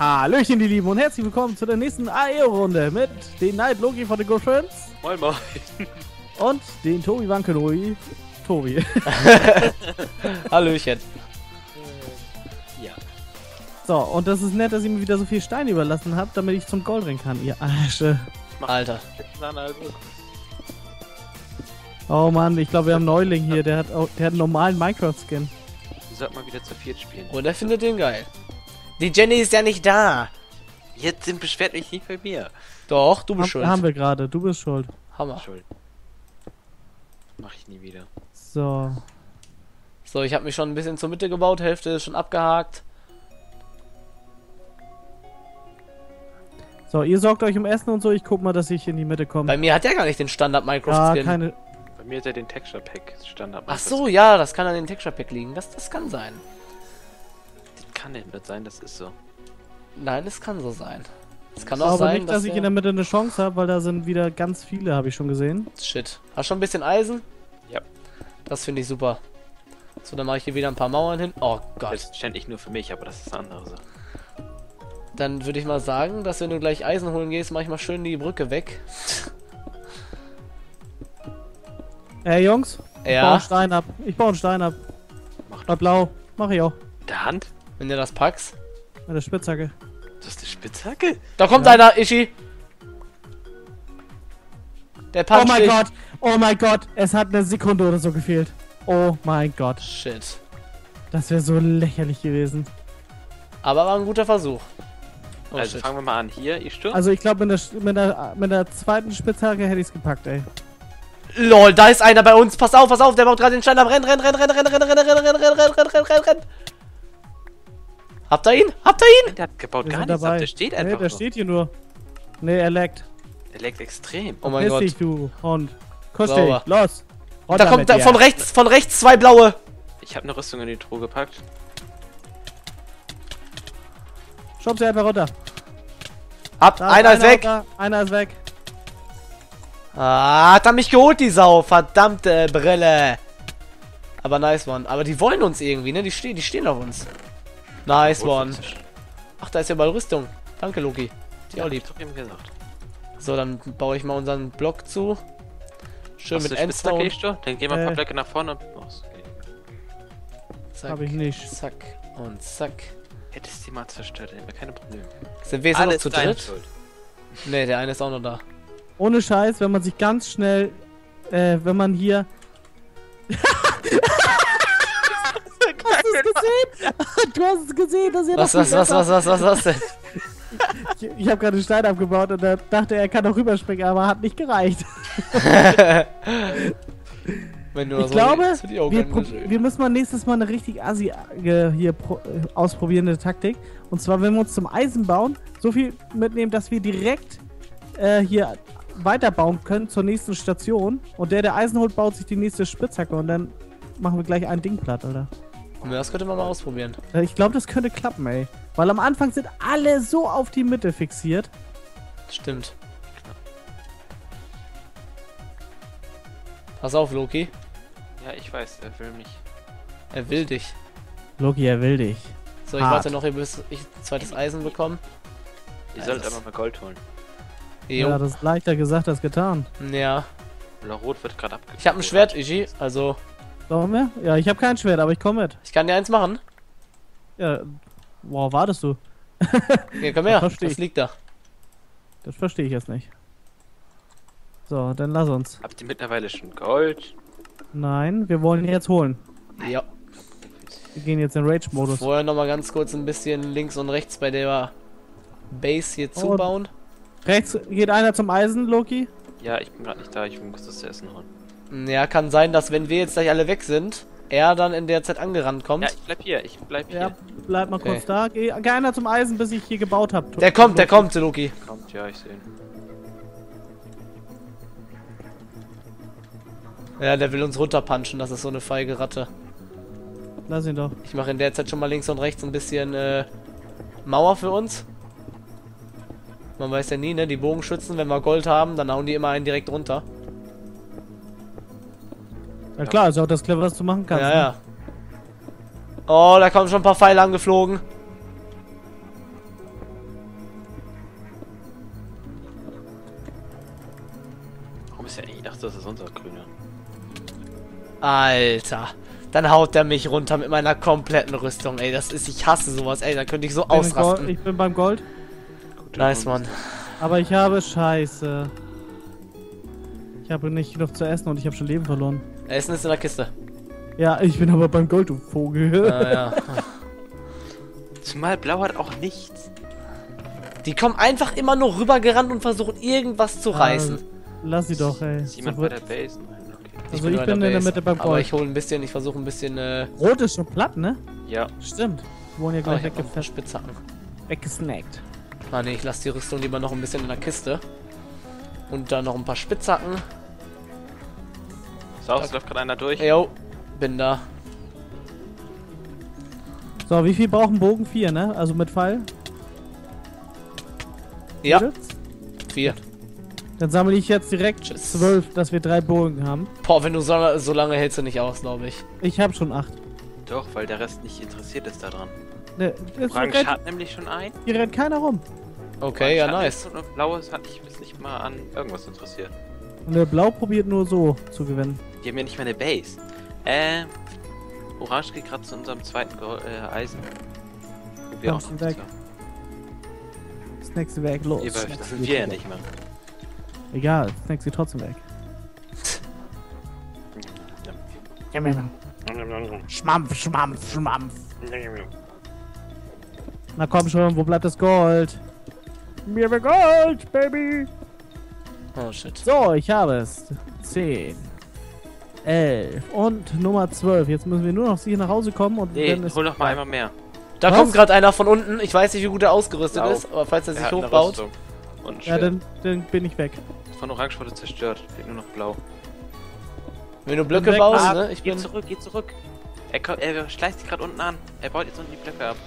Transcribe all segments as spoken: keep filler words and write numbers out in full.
Hallöchen, die Lieben, und herzlich willkommen zu der nächsten A E O-Runde mit den Night Loki von den Good Friends. Moin moin. Und den Tobi Wankeloi. Tobi. Hallöchen. Ja. So, und das ist nett, dass ihr mir wieder so viel Steine überlassen habt, damit ich zum Gold rennen kann, ihr Arsche. Alter. Oh Mann, ich glaube, wir haben einen Neuling hier, der hat, auch, der hat einen normalen Minecraft-Skin. Wir sollten mal wieder zu viert spielen. Und er findet den geil. Die Jenny ist ja nicht da. Jetzt sind beschwert mich nicht bei mir. Doch, du bist Haben, schuld. haben wir gerade, du bist schuld. Hammer. Schuld. Mach ich nie wieder. So. So, ich habe mich schon ein bisschen zur Mitte gebaut, Hälfte ist schon abgehakt. So, ihr sorgt euch um Essen und so, ich guck mal, dass ich in die Mitte komme. Bei mir hat er gar nicht den Standard Ja, Minecraft-Skin. keine... Bei mir hat er den Texture Pack Standard. Ach so, ja, das kann an den Texture Pack liegen. Das, das kann sein. Das kann nicht sein, das ist so. Nein, es kann so sein. Es kann Ich auch glaube sein, nicht, dass, dass ich der- in der Mitte eine Chance habe, weil da sind wieder ganz viele, habe ich schon gesehen. Shit. Hast schon ein bisschen Eisen? Ja. Das finde ich super. So, dann mache ich hier wieder ein paar Mauern hin. Oh Gott. Selbstverständlich nur für mich, aber das ist eine andere Sache. Dann würde ich mal sagen, dass wenn du gleich Eisen holen gehst, mach ich mal schön die Brücke weg. Ey, Jungs, ich baue Ja, einen Stein ab. Ich baue einen Stein ab. Mach Bei blau. Mach ich auch. Der Hand? wenn du das packst. Mit der Spitzhacke. Das ist eine Spitzhacke? Da kommt Ja. einer, Ishi. Der Oh puncht mein dich. Gott. Oh mein Gott. Es hat eine Sekunde oder so gefehlt. Oh mein Gott. Shit. Das wäre so lächerlich gewesen. Aber war ein guter Versuch. Oh, Also shit. fangen wir mal an. Hier, ich stirb. Also ich glaube, mit der, mit, der, mit der zweiten Spitzhacke hätte ich es gepackt, ey. LOL, da ist einer bei uns. Pass auf, pass auf, der baut gerade den Stein ab. Renn, renn, renn, renn, renn, renn, renn, renn, renn, renn, renn, renn, renn, renn, renn. Habt ihr ihn? Habt ihr ihn? Der hat gebaut Wir gar sind nichts ab. dabei. Der steht Nee, einfach der so. steht hier nur. Nee, er leckt. Der leckt extrem. Oh mein Piss Gott. dich, du Hund. Kuss Sauber. dich. Los. Da Runter kommt mit da, dir. von rechts, von rechts zwei blaue. Ich habe eine Rüstung in die Truhe gepackt. Schub sie einfach runter. Ab, Da einer ist weg. runter, einer ist weg. Ah, hat er mich geholt, die Sau. Verdammte Brille. Aber nice one. Aber die wollen uns irgendwie, ne? Die stehen, die stehen auf uns. Nice one. Ach, da ist ja überall Rüstung. Danke, Loki. Die auch Ja, lieb. ich hab ihm gesagt. So, dann baue ich mal unseren Block zu. Schön Hast mit du eine Spitzhacke, Endstone. ich stirb? Dann gehen wir ein paar Äh. Blöcke nach vorne und raus. Okay. Zack, Hab ich nicht. zack und zack. Hättest du die mal zerstört, hätten wir keine Probleme. Sind wir jetzt noch Alles zu deine dritt? Schuld. Ne, der eine ist auch noch da. Ohne Scheiß, wenn man sich ganz schnell, äh, wenn man hier... Hast du es gesehen? Du hast es gesehen, dass ihr Was, das was, was, was, was, was, was denn? Ich, ich habe gerade den Stein abgebaut und er dachte, er kann auch rüberspringen, aber hat nicht gereicht. Wenn du Ich glaube, das finde ich auch wir, ganz pro- schön. wir müssen mal nächstes Mal eine richtig assi äh, hier pro, äh, ausprobierende Taktik. Und zwar, wenn wir uns zum Eisen bauen, so viel mitnehmen, dass wir direkt äh, hier weiterbauen können zur nächsten Station. Und der, der Eisen holt, baut sich die nächste Spitzhacke und dann machen wir gleich ein Ding platt, oder? Ja, das könnte man mal ausprobieren. Äh, Ich glaube, das könnte klappen, ey. Weil am Anfang sind alle so auf die Mitte fixiert. Stimmt. Pass auf, Loki. Ja, ich weiß, er will mich. Er will dich. Loki, er will dich. So, ich Hart. warte noch hier, bis ich ein zweites Eisen bekomme. Ihr Ja, sollt das- aber mal Gold holen. Jo. Ja, das ist leichter gesagt als getan. Ja. Oder Rot wird gerade abge... Ich habe ein Schwert, Ishi. Also, Sollen wir? Ja, ich habe kein Schwert, aber ich komme mit. ich kann dir eins machen. Ja, wow, wartest du? Hier, komm her. Versteh Das ich. liegt da. Das verstehe ich jetzt nicht. So, dann lass uns. Habt ihr mittlerweile schon Gold? Nein, wir wollen ihn jetzt holen. Ja. Wir gehen jetzt in Rage-Modus. Vorher nochmal ganz kurz ein bisschen links und rechts bei der Base hier Oh. zubauen. Rechts geht einer zum Eisen, Loki. Ja, ich bin gerade nicht da, ich muss das zu essen holen. Ja, kann sein, dass wenn wir jetzt gleich alle weg sind, er dann in der Zeit angerannt kommt. Ja, ich bleib hier, ich bleib hier. Ja, bleib mal Okay. kurz da. Geh, geh einer zum Eisen, bis ich hier gebaut habe. Der kommt, der kommt, Loki. Kommt, ja, ich sehe ihn. Ja, der will uns runterpunchen, das ist so eine feige Ratte. Lass ihn doch. Ich mache in der Zeit schon mal links und rechts ein bisschen äh, Mauer für uns. Man weiß ja nie, ne? Die Bogenschützen, wenn wir Gold haben, dann hauen die immer einen direkt runter. Ja klar, ist ja auch das Clever, was du machen kannst. Ja, ne? ja. Oh, da kommen schon ein paar Pfeile angeflogen. Warum ist ja eigentlich... Ach, das ist unser Grüner. Alter. Dann haut der mich runter mit meiner kompletten Rüstung, ey. Das ist... Ich hasse sowas, ey. Da könnte ich so Ich bin im ausrasten. Gold- Ich bin beim Gold. Gut, Nice, Mann. Aber ich habe Scheiße. Ich habe nicht genug zu essen und ich habe schon Leben verloren. Essen ist in der Kiste. Ja, ich bin aber beim Gold, du Vogel. Ah, ja. Zumal Blau hat auch nichts. Die kommen einfach immer nur rübergerannt und versuchen irgendwas zu reißen. Lass sie doch, ey. Ist jemand So bei wird- der Base? Nein, okay. Also ich bei bin in der Base. Mitte beim Aber Gold. ich hole ein bisschen, ich versuche ein bisschen, äh... Rot ist schon platt, ne? Ja. Stimmt. Wir wurden ja Oh, gleich ich hab noch ein paar weggefasst, Spitzhacken. weggesnackt. Ah ne, ich lasse die Rüstung lieber noch ein bisschen in der Kiste. Und dann noch ein paar Spitzhacken. So, es läuft gerade einer durch. Jo, bin da. So, wie viel brauchen Bogen? Vier, ne? Also mit Pfeil? Ja, Mädels? vier. Dann sammle ich jetzt direkt Tschüss. zwölf, dass wir drei Bogen haben. Boah, wenn du so, so lange hältst du nicht aus, glaube ich. Ich habe schon acht. Doch, weil der Rest nicht interessiert ist daran. Ne, es Orange rennt, hat nämlich schon ein. hier rennt keiner rum. Okay, ja, Orange hat nice. eins Und Blaues hat mich bis nicht mal an irgendwas interessiert. Und der Blau probiert nur so zu gewinnen. Die haben ja nicht mal eine Base. Ähm, Orange geht gerade zu unserem zweiten Go äh, Eisen. Wo wir Kommst auch du noch weg? Snacks sie weg, los. Ihr, Snacks das sie sind wir ja weg. nicht mehr. Egal, Snacks sie trotzdem weg. Schmampf, Schmampf, Schmampf. Na komm schon, wo bleibt das Gold? Mir will Gold, Baby! Oh shit. So, ich habe es. zehn. elf und Nummer zwölf. Jetzt müssen wir nur noch hier nach Hause kommen und Nee, dann ist... hol doch mal einmal mehr. Da Was? kommt gerade einer von unten. Ich weiß nicht, wie gut er ausgerüstet Blau. ist, aber falls er Er sich hat eine hochbaut. Rüstung. Und ein Ja, Schwert. dann, dann bin ich weg. Von Orange wurde zerstört. Fehlt nur noch Blau. Wenn du Blöcke weg. baust, Ah, ne? Ich geh bin. zurück, geh zurück. Er, kommt, er schleißt sich gerade unten an. Er baut jetzt unten die Blöcke ab.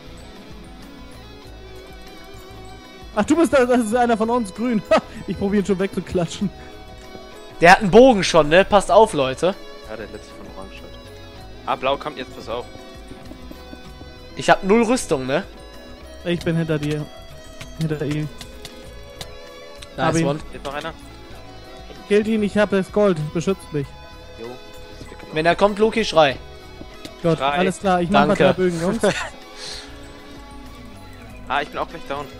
Ach, du bist da, das ist einer von uns, grün. Ich probiere ihn schon wegzuklatschen. Der hat einen Bogen schon, ne? Passt auf, Leute. Ja, der letzte von Orange hat. Ah, Blau kommt jetzt, pass auf. Ich habe null Rüstung, ne? Ich bin hinter dir. Hinter ihm. Hab Nice ihn. one. Jetzt noch einer? Killt ihn, ich habe das Gold. Beschützt mich. Jo. ist weggelaufen. Wenn er kommt, Loki, schrei. Gott, Schrei. alles klar. Ich mach mal Danke. drei Bögen, Jungs. Ah, ich bin auch gleich down.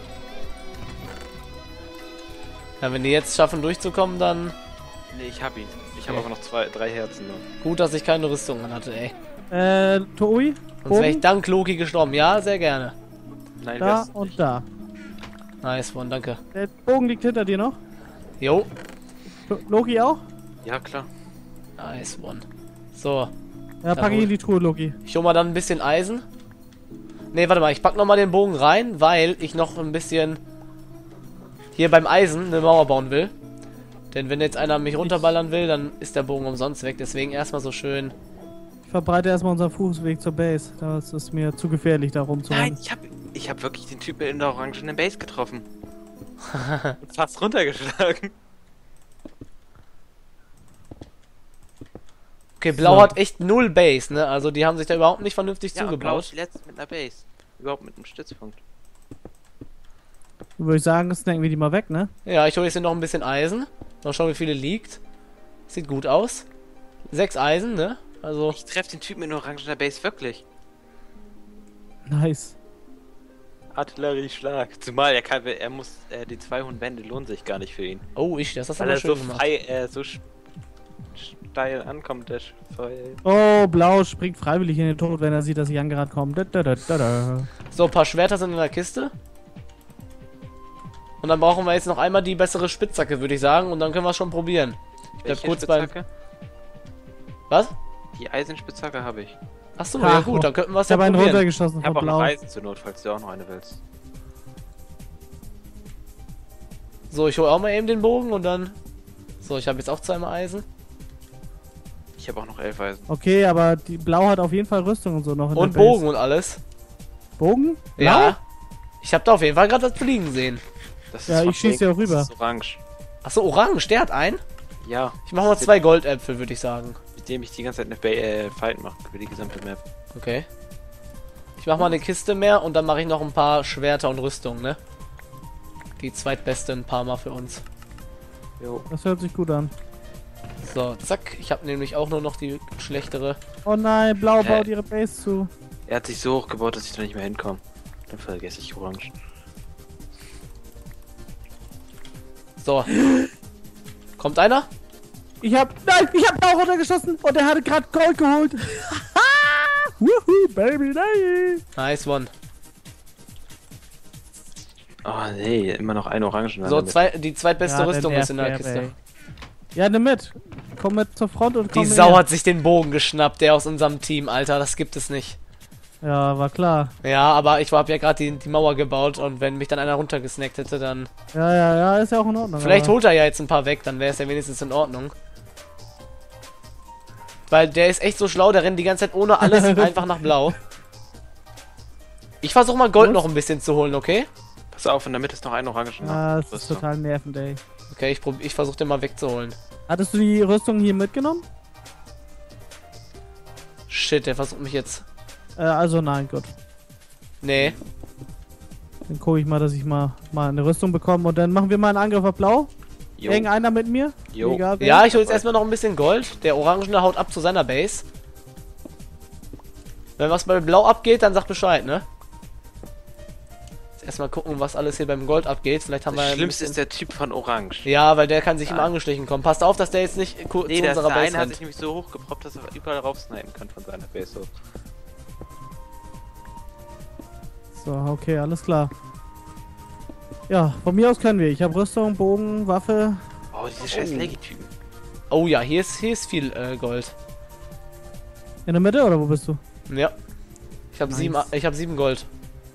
Ja, wenn die jetzt schaffen durchzukommen, dann Nee, ich hab ihn. Ich habe Okay. aber noch zwei, drei Herzen nur. gut, dass ich keine Rüstung an hatte, ey. äh, Toi, Sonst wäre ich Bogen, dank Loki gestorben. Ja, sehr gerne. Nein, da wär's und nicht. da. Nice one, danke. Der Bogen liegt hinter dir noch. Jo. Lo- Loki auch? Ja, klar. Nice one. So, Ja, pack hol- ihn in die Truhe, Loki. ich hole mal dann ein bisschen Eisen. Ne, warte mal, ich pack noch mal den Bogen rein, weil ich noch ein bisschen hier beim Eisen eine Mauer bauen will. Denn wenn jetzt einer mich runterballern will, dann ist der Bogen umsonst weg. Deswegen erstmal so schön. Ich verbreite erstmal unseren Fußweg zur Base. Das ist mir zu gefährlich, da Nein, rumzurennen. ich hab, ich hab wirklich den Typen in der orangenen Base getroffen. Und fast runtergeschlagen. Okay, Blau So. hat echt null Base, ne? Also die haben sich da überhaupt nicht vernünftig Ja, und Blau zugebaut. ist letzt mit einer Base. Überhaupt mit einem Stützpunkt. Würde ich sagen, snacken wir die mal weg, ne? Ja, ich hole jetzt hier noch ein bisschen Eisen. Mal schauen, wie viele liegt. Sieht gut aus. Sechs Eisen, ne? Also, Ich treffe den Typen in orangener Base wirklich. Nice. Artillerieschlag. Zumal er kann, er muss, äh, die zwei hohen Wände lohnen sich gar nicht für ihn. oh, ich, das hast du Weil aber er schön so gemacht. frei, äh, so sch- steil ankommt, der Pfeil. Oh, Blau springt freiwillig in den Tod, wenn er sieht, dass ich angerannt komme. Da, da, da, da, da. So, ein paar Schwerter sind in der Kiste. Und dann brauchen wir jetzt noch einmal die bessere Spitzhacke, würde ich sagen. Und dann können wir es schon probieren. Ich bleib Welche kurz beim... Spitzhacke? Was? Die Eisenspitzhacke habe ich. Achso, Ach, ja gut, dann könnten wir es Ich ja habe einen probieren. runtergeschossen Ich von habe auch noch Blau. Eisen zur Not, falls du auch noch eine willst. So, ich hole auch mal eben den Bogen und dann... So, ich habe jetzt auch zweimal Eisen. Ich habe auch noch elf Eisen. Okay, aber die Blau hat auf jeden Fall Rüstung und so noch in Und der Base. Bogen und alles. Bogen? Ja. Ich habe da auf jeden Fall gerade was fliegen sehen. Das Ja, von ich schieß ja Link, rüber. Das ist orange. Achso, orange, der hat einen. Ja. Ich mache mal zwei Goldäpfel, würde ich sagen. Mit dem ich die ganze Zeit eine ba äh, Fight mache über die gesamte Map. Okay. Ich mache mal eine Kiste mehr und dann mache ich noch ein paar Schwerter und Rüstung, ne? Die zweitbeste ein paar Mal für uns. Jo. Das hört sich gut an. So, zack. Ich habe nämlich auch nur noch die schlechtere. Oh nein, Blau Hä? baut ihre Base zu. Er hat sich so hochgebaut, dass ich da nicht mehr hinkomme. Dann vergesse ich Orange. So. Kommt einer? Ich hab. Nein, ich hab Blau runtergeschossen und er hatte gerade Gold geholt. Wuhu, Baby, nein. Nice one. Oh nee, immer noch ein Orange. So, zwei, die zweitbeste Ja, Rüstung der ist in der nervt, Kiste. ey. Ja, nimm mit. Komm mit zur Front und komm Die mit Sau her. hat sich den Bogen geschnappt, der aus unserem Team, Alter. Das gibt es nicht. Ja, war klar. Ja, aber ich habe ja gerade die, die Mauer gebaut und wenn mich dann einer runtergesnackt hätte, dann... Ja, ja, ja, ist ja auch in Ordnung. Vielleicht aber- holt er ja jetzt ein paar weg, dann wäre es ja wenigstens in Ordnung. Weil der ist echt so schlau, der rennt die ganze Zeit ohne alles einfach nach Blau. Ich versuche mal Gold Was? noch ein bisschen zu holen, okay? Pass auf, in der Mitte ist noch ein Orange. Ah, das ist total nervend, ey. Okay, ich, prob- ich versuche den mal wegzuholen. Hattest du die Rüstung hier mitgenommen? Shit, der versucht mich jetzt... Äh, also nein, gut. Nee. Dann gucke ich mal, dass ich mal, mal eine Rüstung bekomme und dann machen wir mal einen Angriff auf Blau. Jo. Irgendeiner mit mir? Jo. Egal, wer. Ja, ich hole jetzt erstmal noch ein bisschen Gold. Der Orangene haut ab zu seiner Base. Wenn was bei Blau abgeht, dann sag Bescheid, ne? Jetzt erstmal gucken, was alles hier beim Gold abgeht. Vielleicht haben wir... Das ein Schlimmste bisschen- ist der Typ von Orange. Ja, weil der kann sich immer Ja. angeschlichen kommen. Passt auf, dass der jetzt nicht ku- Nee, zu der, unserer der Base eine hat rennt. sich nämlich so hochgeproppt, dass er überall raufsnipen kann von seiner Base. So. So, okay, alles klar. Ja, von mir aus können wir. Ich habe Rüstung, Bogen, Waffe. Oh, diese scheiß Oh. Leggy-Typen. Oh ja, hier ist, hier ist viel äh, Gold. In der Mitte oder wo bist du? Ja. Ich habe Nice. sieben, ich habe sieben Gold.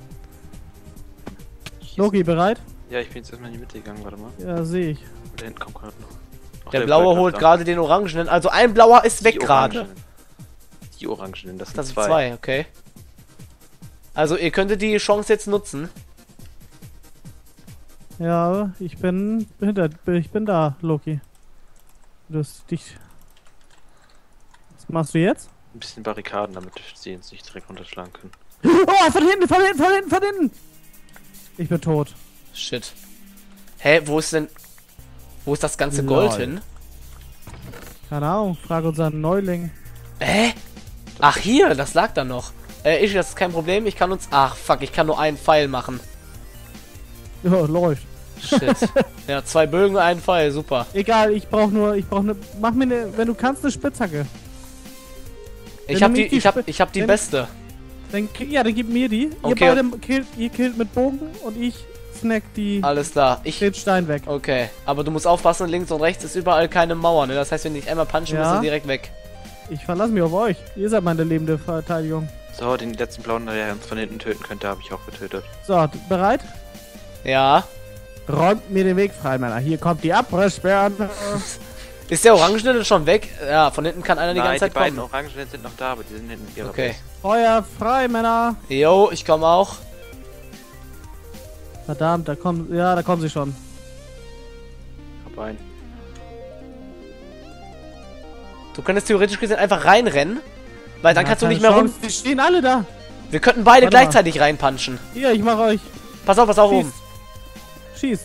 Loki, bereit? Ja, ich bin jetzt erstmal in die Mitte gegangen, warte mal. Ja, sehe ich. Und da hinten kommt gerade noch. Auch Der Blaue Gold holt läuft gerade den Orangenen. Also ein Blauer ist an. weg Die gerade. Orangenen. Die Orangenen, das sind Das sind zwei. zwei, okay. Also ihr könntet die Chance jetzt nutzen. Ja, ich bin hinter, ich bin da, Loki. Du hast dich. Was machst du jetzt? Ein bisschen Barrikaden, damit sie uns nicht direkt runterschlagen können. Oh, von hinten, von hinten, von hinten, von hinten! Ich bin tot. Shit. Hä, wo ist denn... Wo ist das ganze Lol. Gold hin? Keine Ahnung, frage unseren Neuling. Hä? Ach hier, das lag da noch. Äh, ich, das ist kein Problem. Ich kann uns... Ach, fuck, ich kann nur einen Pfeil machen. Ja, läuft. Shit. Ja, zwei Bögen, einen Pfeil, super. Egal, ich brauch nur, ich brauch ne, mach mir ne, wenn du kannst, eine Spitzhacke. Ich Wenn hab du die, nicht die ich hab, Sp- ich hab die wenn- beste. Dann, ki- ja, dann gib mir die. Okay. Ihr beide killt, ihr killt mit Bogen und ich snack die, Alles klar. Ich... den Stein weg. Okay, aber du musst aufpassen, links und rechts ist überall keine Mauer, ne? Das heißt, wenn ich einmal punchen, Ja. musst du direkt weg. Ich verlasse mich auf euch. Ihr seid meine lebende Verteidigung. So, den letzten Blauen, der uns von hinten töten könnte, habe ich auch getötet. So, bereit? Ja. Räumt mir den Weg frei, Männer. Hier kommt die Abrissbären. Ist der Orangene denn schon weg? Ja, von hinten kann einer die Nein, ganze die Zeit beiden kommen. Orangenen sind noch da, aber die sind hinten in ihrer Okay. Base. Feuer frei, Männer. Jo, ich komme auch. Verdammt, da kommen, ja, da kommen sie schon. Hab einen. Du könntest theoretisch gesehen einfach reinrennen, weil dann Ja, kannst du keine nicht mehr Chance. rum. Die stehen alle da. Wir könnten beide Warte mal. gleichzeitig reinpunchen. Hier, ich mach euch. Pass auf, pass auf Schießt. oben. Schießt.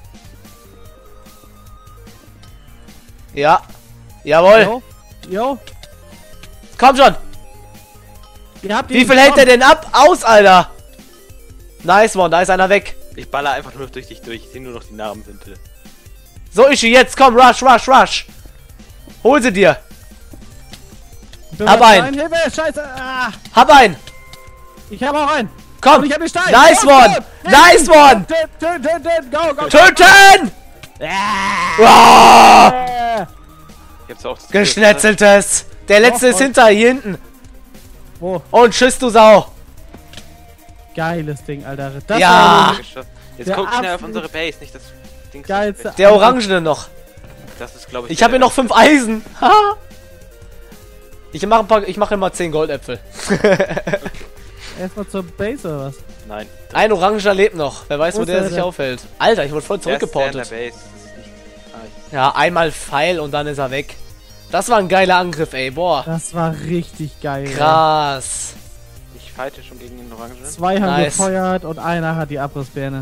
Ja. Jawohl. Jo. Jo. Komm schon. Ihr habt Wie ihn. viel hält Komm. der denn ab? Aus, Alter. Nice one, da ist einer weg. Ich baller einfach nur noch durch dich durch. Ich sehe nur noch die Namen hinter. So, Ishi, jetzt komm, rush, rush, rush. Hol sie dir. Bin Hab was einen. rein. Hilfe, scheiße. Ah, Hab einen. ich hab auch einen. Komm. Und ich hab den Stein. Nice Go, one. go. Nice one. Töt, töt, töt, töt. Go, go. Töten. Ah. Ah, Äh. Ich hab's auch. Geschnetzeltes. Der letzte Doch, ist voll. hinter, hier hinten. Wo? Und tschüss, du Sau. Geiles Ding, Alter. Das Ja. war Geschafft. Jetzt Der guck schnell auf absolut unsere Base, nicht das Ding. geilste. Der Orangene noch. Das ist, glaube ich. Ich habe hier noch fünf Eisen. Ha. Ich mache ein paar, ich mache immer zehn Goldäpfel. Erstmal zur Base oder was? Nein. Ein Oranger lebt noch. Wer weiß, Wo wo ist der der sich denn? aufhält. Alter, ich wurde voll Der ist der in der zurückgeportet. Base. Das ist nicht. Ah, ich- Ja, einmal Pfeil und dann ist er weg. Das war ein geiler Angriff, ey. Boah. Das war richtig geil. Krass. Ich fighte schon gegen den Orangenen. Zwei haben Nice. gefeuert und einer hat die Abrissbirne.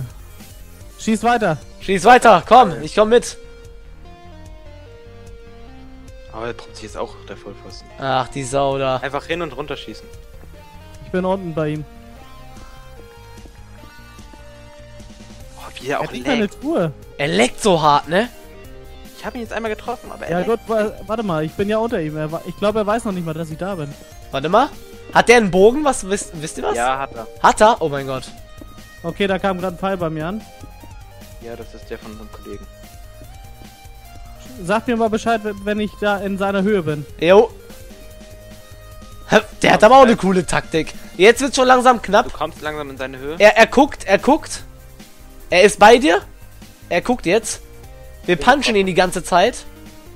Schieß weiter. Schieß weiter. Komm, ich komm mit. Aber er droppt sich jetzt auch der Vollpfosten. Ach, die Sau da. Einfach hin und runter schießen. Ich bin unten bei ihm. Oh, wie er Er auch hat nicht eine leckt. Truhe. Er leckt so hart, ne? Ich habe ihn jetzt einmal getroffen, aber er Ja leckt. gut, wa- warte mal, ich bin ja unter ihm. Er wa- Ich glaube, er weiß noch nicht mal, dass ich da bin. Warte mal. Hat der einen Bogen? Was wisst, wisst ihr was? Ja, hat er. Hat er? Oh mein Gott. Okay, da kam gerade ein Pfeil bei mir an. Ja, das ist der von unserem Kollegen. Sag mir mal Bescheid, wenn ich da in seiner Höhe bin. Jo. Hä, der hat aber auch eine coole Taktik. Jetzt wird's schon langsam Du knapp. kommst langsam in seine Höhe. Er, er guckt, er guckt. Er ist bei dir. Er guckt jetzt. Wir punchen ihn die ganze Zeit.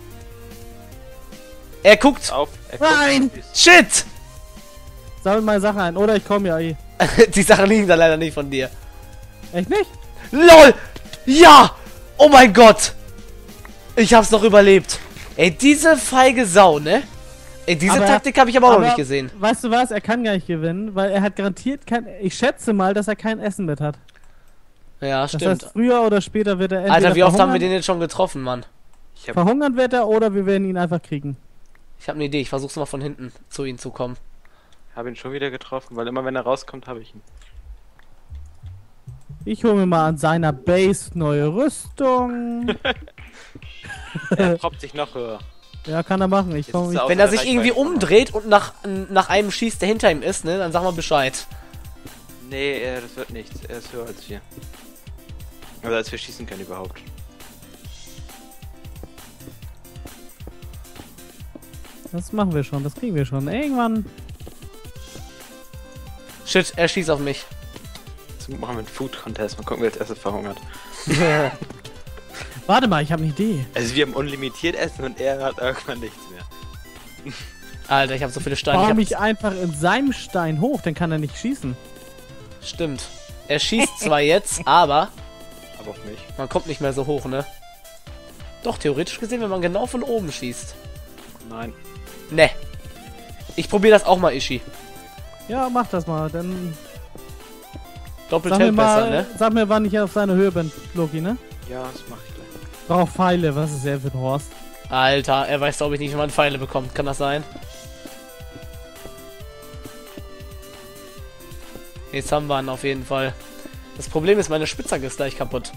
Er guckt. Auf. Er guckt, Nein! schießt. Shit! Sammel meine Sachen ein, oder ich komme ja eh. Die Sachen liegen da leider nicht von dir. Echt nicht? LOL! Ja! Oh mein Gott! Ich hab's noch überlebt. Ey, diese feige Sau, ne? Ey, diese Aber- Taktik habe ich aber auch aber noch nicht gesehen. Weißt du was? Er kann gar nicht gewinnen, weil er hat garantiert kein. Ich schätze mal, dass er kein Essen mit hat. Ja, Das stimmt. heißt, früher oder später wird er entweder Alter, wie oft haben wir verhungern- den jetzt schon getroffen, Mann? Ich hab, verhungern wird er oder wir werden ihn einfach kriegen. Ich habe eine Idee. Ich versuch's mal von hinten zu ihm zu kommen. hab ihn schon wieder getroffen, weil immer wenn er rauskommt, habe ich ihn. Ich hole mir mal an seiner Base neue Rüstung. Er droppt sich noch höher. Ja, kann er machen. Ich Jetzt komme ist er mich. auch- Wenn er Außer sich der irgendwie Reichweite. umdreht und nach, nach einem schießt, der hinter ihm ist, ne, dann sag mal Bescheid. Nee, äh, das wird nichts. Er ist höher als wir. Also als wir schießen können überhaupt. Das machen wir schon, das kriegen wir schon. Irgendwann. Shit, er schießt auf mich. Jetzt machen wir einen Food Contest. Mal gucken, wer als erstes verhungert. Warte mal, ich habe eine Idee. Also wir haben unlimitiert Essen und er hat irgendwann nichts mehr. Alter, ich habe so viele Steine. Baue Ich hab, mich einfach in seinem Stein hoch, dann kann er nicht schießen. stimmt. Er schießt zwar jetzt, aber Aber auf mich. man kommt nicht mehr so hoch, ne? Doch, theoretisch gesehen, wenn man genau von oben schießt. Nein. Ne. Ich probiere das auch mal, Ishi. Ja, mach das mal. Dann Doppelt sag mir hält besser, mal, ne? sag mir, wann ich auf seiner Höhe bin, Loki, ne? Ja, das mach ich gleich. Brauch Pfeile, was ist er für ein Horst? Alter, er weiß, glaube ich, nicht, wie man Pfeile bekommt. Kann das sein? Jetzt haben wir ihn auf jeden Fall. Das Problem ist, meine Spitzhacke ist gleich kaputt.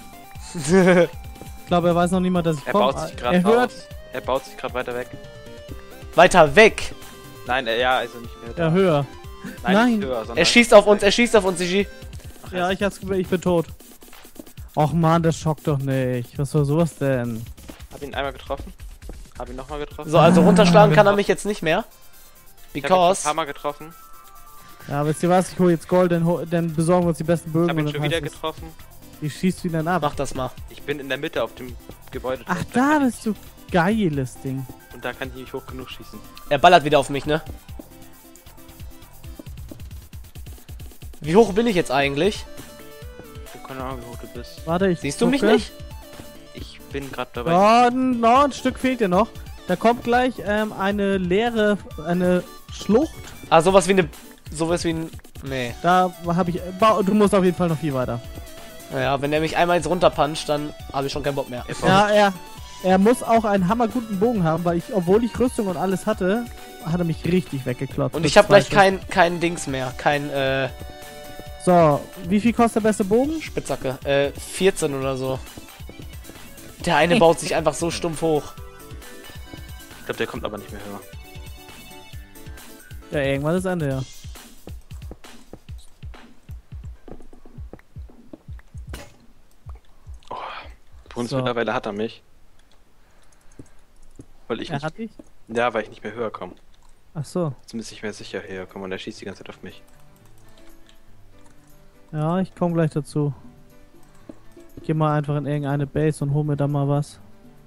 Ich glaube, er weiß noch nicht mal, dass ich Er komme. baut sich gerade Er hört, aus. Er baut sich gerade weiter weg. Weiter weg. Nein, äh, ja, also nicht mehr. ja, höher. Nein, Nein. nicht höher, sondern Er schießt auf uns, er schießt auf uns, Ishi. Ach, Ja, er- ich, hab's, ich bin tot. Och man, das schockt doch nicht. Was war sowas denn? Hab ihn einmal getroffen. Hab ihn nochmal getroffen. So, also runterschlagen kann er mich jetzt nicht mehr. Ich hab ihn ein Because... paar Mal getroffen. Ja, wisst ihr was? Ich hole jetzt Gold, dann, ho- dann besorgen wir uns die besten Bögen. Ich hab ihn und schon dann wieder heißt es, getroffen. Wie schießt du ihn denn ab? Mach das mal. Ich bin in der Mitte auf dem Gebäude. Ach, da bist du. Geiles Ding. Und da kann ich nicht hoch genug schießen. Er ballert wieder auf mich, ne? Wie hoch bin ich jetzt eigentlich? Ich hab keine Ahnung, wie hoch du bist. Warte, ich. Siehst du mich gucke. nicht? Ich bin gerade dabei. Oh, ein, oh, ein Stück fehlt dir noch. Da kommt gleich ähm, eine leere, eine Schlucht. Ah, sowas wie eine... Sowas wie ein... Nee. Da habe ich. ba- Du musst auf jeden Fall noch viel weiter. Naja, wenn er mich einmal jetzt runterpuncht, dann habe ich schon keinen Bock mehr. Er baut Ja, er, er muss auch einen hammerguten Bogen haben, weil ich, obwohl ich Rüstung und alles hatte, hat er mich richtig weggeklotzt. Und Mit ich habe zwei gleich kein, kein Dings mehr. Kein, äh, Stück. So, wie viel kostet der beste Bogen? Spitzhacke. Äh, vierzehn oder so. Der eine baut sich einfach so stumpf hoch. Ich glaube, der kommt aber nicht mehr höher. Ja, irgendwann ist Ende, ja. Für uns So. mittlerweile hat er mich. Weil ich Er nicht, hat dich? ja, weil ich nicht mehr höher komme. Ach so. Jetzt müsste ich mehr sicher herkommen und er schießt die ganze Zeit auf mich. Ja, ich komme gleich dazu. Ich geh mal einfach in irgendeine Base und hol mir da mal was.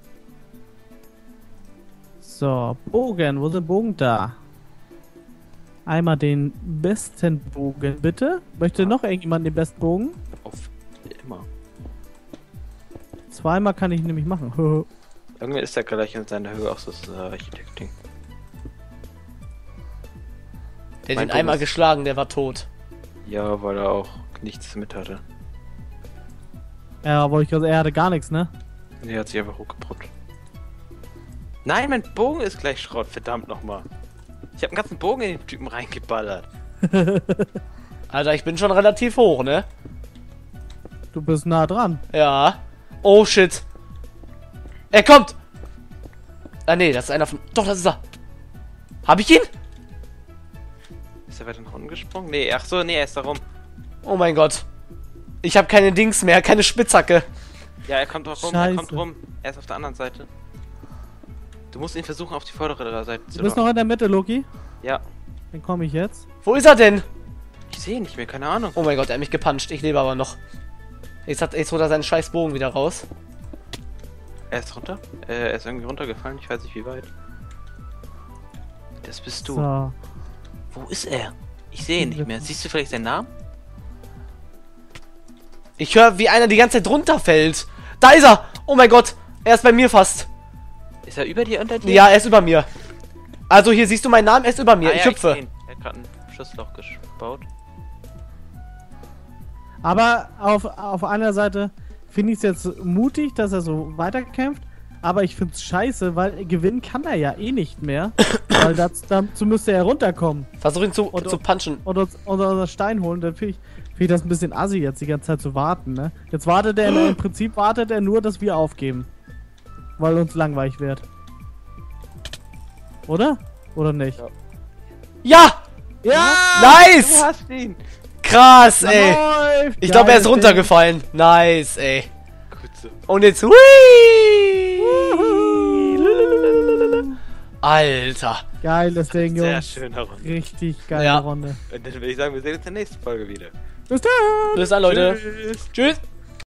So, Bogen. Wo sind Bogen? Da. Einmal den besten Bogen, bitte. Möchte noch irgendjemand den besten Bogen? Auf immer. Zweimal kann ich nämlich machen. Irgendwie ist er gleich in seiner Höhe auch so das äh, Architekt-Ding. Der hat Mein ihn einmal Thomas. geschlagen, der war tot. Ja, weil er auch nichts mit hatte. Ja, aber ich glaube, er hatte gar nichts, ne? Und er hat sich einfach hochgebrot. Nein, mein Bogen ist gleich Schrott, verdammt nochmal. Ich habe einen ganzen Bogen in den Typen reingeballert. Alter, ich bin schon relativ hoch, ne? Du bist nah dran. Ja. Oh, shit. Er kommt! Ah, nee, das ist einer von... Doch, das ist er. Hab ich ihn? Ist er weiter nach unten gesprungen? Nee, ach so, nee, er ist da rum. Oh mein Gott. Ich habe keine Dings mehr, keine Spitzhacke. Ja, er kommt doch rum, Scheiße. er kommt rum. Er ist auf der anderen Seite. Du musst ihn versuchen, auf die vordere Seite zu Du bist locken. noch in der Mitte, Loki. Ja. Dann komme ich jetzt. Wo ist er denn? Ich sehe ihn nicht mehr, keine Ahnung. Oh mein Gott, er hat mich gepuncht. Ich lebe aber noch. Jetzt, hat, jetzt holt er seinen scheiß Bogen wieder raus. Er ist runter? Äh, er ist irgendwie runtergefallen, ich weiß nicht wie weit. Das bist du. So. Wo ist er? Ich sehe ihn nicht mehr. Siehst du vielleicht seinen Namen? Ich höre, wie einer die ganze Zeit runterfällt. Da ist er! Oh mein Gott, er ist bei mir fast. Ist er über dir, unter dir? Ja, er ist über mir. Also hier siehst du meinen Namen, er ist über mir. Ah, ich ja, hüpfe. seh ihn. Er hat gerade ein Schussloch gebaut. Aber auf, auf einer Seite finde ich es jetzt mutig, dass er so weiterkämpft. Aber ich finde es scheiße, weil gewinnen kann er ja eh nicht mehr. Weil das, dazu müsste er runterkommen. Versuch ihn zu, Oder- zu punchen. Oder, uns- oder unser Stein holen. Dann finde ich, find ich das ein bisschen assi, jetzt die ganze Zeit zu warten. Ne? Jetzt wartet er, im Prinzip wartet er nur, dass wir aufgeben. Weil uns langweilig wird. Oder? Oder nicht? Ja! Ja! Nice! Du hast ihn! Krass, ey. Läuft! Ich glaube, er ist Geiles runtergefallen. Nice, ey. Gut so. Und jetzt... Hui! Alter. Ding. Geiles Ding, Sehr Jungs. schöner Runde. Richtig geile Ja. Runde. Und dann würde ich sagen, wir sehen uns in der nächsten Folge wieder. Bis dann! Bis dann, Leute. Tschüss. Tschüss.